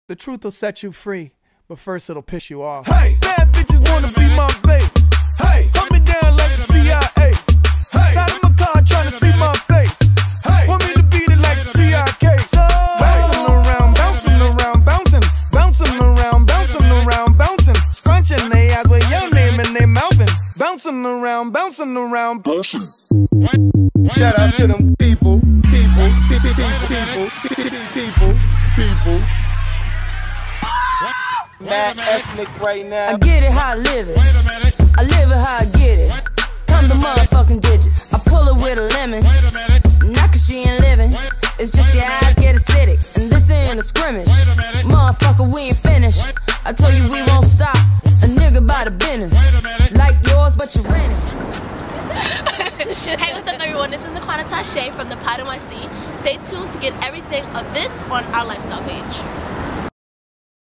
The truth will set you free, but first it'll piss you off. Hey, bad bitches wanna be my babe. Hey, hold me down like the CIA. Hey, side of my car trying to see my face. Hey, want me to beat it like the TIK. Bouncing around, bouncing around, bouncing, bouncing around, bouncing around, bouncing, scrunching they eyes with your name in their mouthing. Bouncing around, bouncing around, bouncing. Shout out to them people. Mad ethnic right now. I get it how I live it. I live it how I get it. Come to motherfucking digits. I pull it with a lemon. Not cause she ain't living. It's just your eyes get acidic. And this ain't a scrimmage. Motherfucker, we ain't finished. I told you we won't stop. A nigga by the business. Like yours, but you rent it. Hey, what's up everyone? This is Naquana Tashe from the Pod NYC. Stay tuned to get everything of this on our lifestyle page.